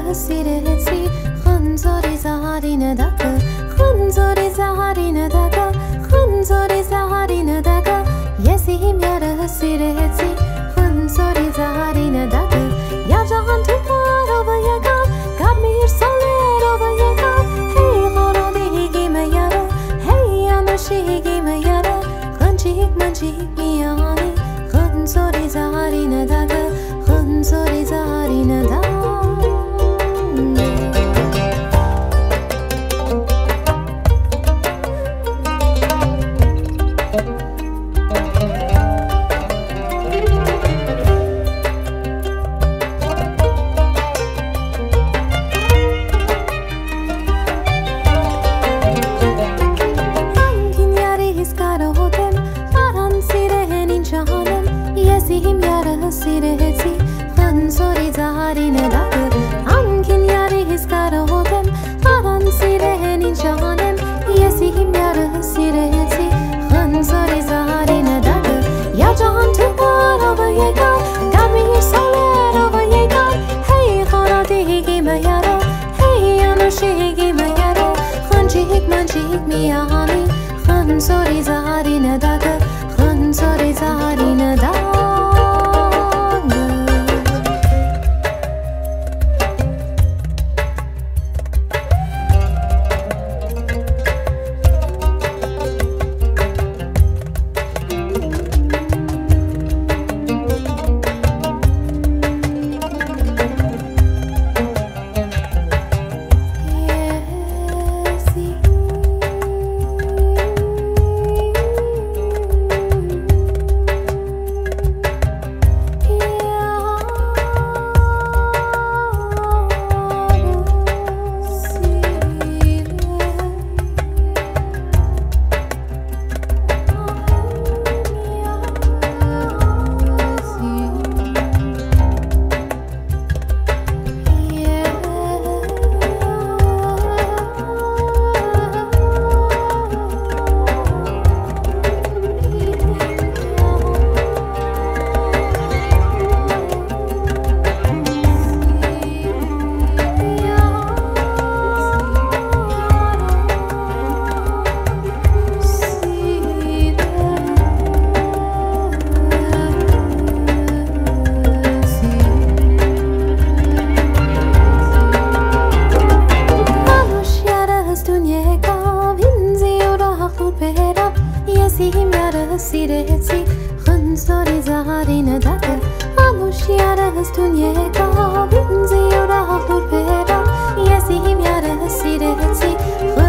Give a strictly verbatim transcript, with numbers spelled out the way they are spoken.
سيرتي خنزري زهري ندك خنزري زهري ندك خنزري زهري ندك يسيم يا سيرتي خنزري زهري ندك يا جهان تكار وياك كمير صلير وياك هي غرادي هيجي ما يرى هي أنا شيجي ما يرى خنجيك منجيك مياني خنزري زهري ندك خنزري زهري ندك يسيم يا سيرتي خنزري زهري ندك عنكن ياري هسكارهوتم فران سيرهنين جهانم يسيم يا سيرتي خنزري زهري ندك يا جهان تكار وياك كمير صلير وياك هي خرادي هيجي ما يرى هي أنا شيجي ما يرى خنجيك منجيك مياني خنزري زهري ندك خنزري زهري ندك يسيم يا سيرتي خنزري زهري ندك أموش يا رهز دنياك بنزي وراح طول بيرا يسيم يا سيرتي